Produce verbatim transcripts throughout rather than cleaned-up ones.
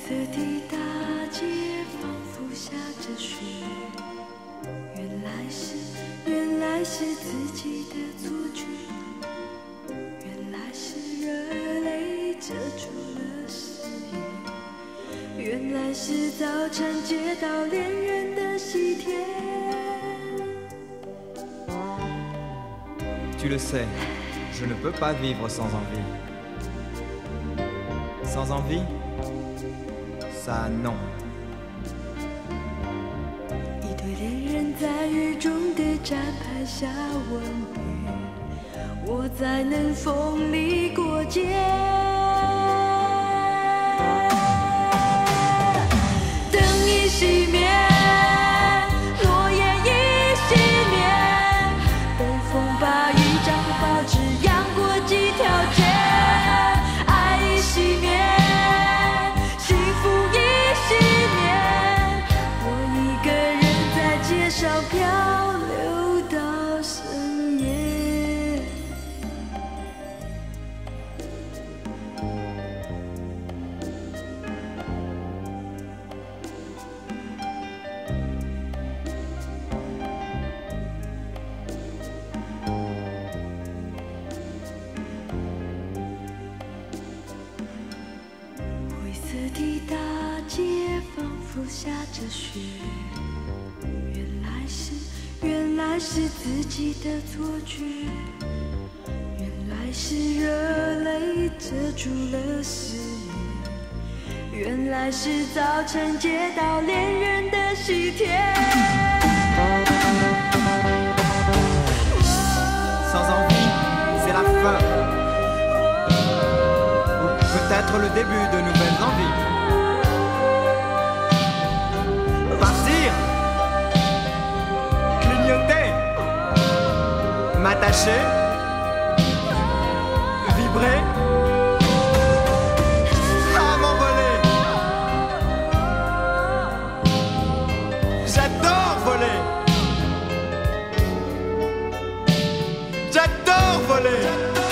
色的大街仿佛下着雪，原来是原来是自己的错觉，原来是热泪遮住了视野，原来是早晨街道恋人的喜帖。 Tu le sais, je ne peux pas vivre sans envie. Sans envie, ça non. 一对恋人在雨中的站牌下吻别，我在冷风里过街。灯已熄灭，落叶已熄灭，北风把雨张报纸扬过几条街。爱已熄灭，幸福已熄灭，我一个人在街上漂流到深夜。灰色的大街仿佛下着雪，原来是原来是自己的错觉，原来是热泪遮住了视野，原来是早晨街道恋人的喜帖。 Sans envie, c'est la fin. Ou peut-être le début de nouvelles envies. Partir, clignoter, m'attacher, vibrer, à m'envoler. J'adore voler. J'adore voler.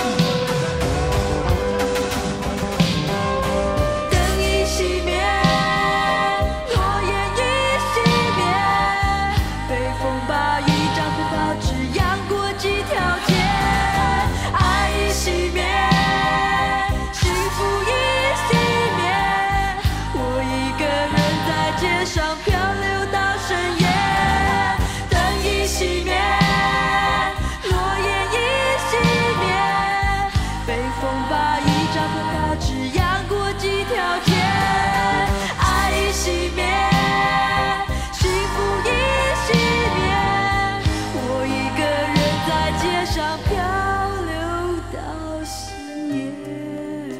灯已熄灭，落叶已熄灭，北风把一张副报纸扬过几条街。爱已熄灭，幸福已熄灭，我一个人在街上漂流到深夜。灯已熄灭，落叶已熄灭，北风把一张副报纸扬过几条街。爱已熄灭，幸福已熄灭，我一个人在街上漂流到深夜。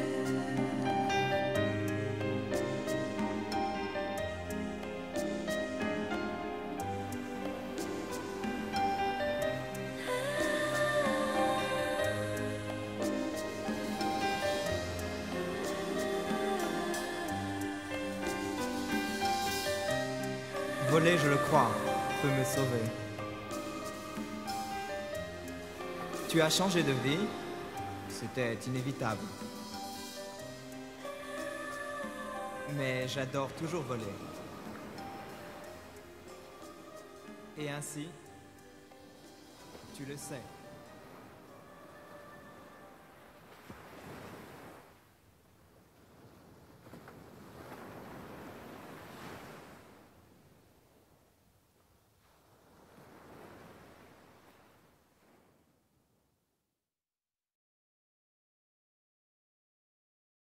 Voler, je le crois, peut me sauver. Tu as changé de vie, c'était inévitable. Mais j'adore toujours voler. Et ainsi, tu le sais.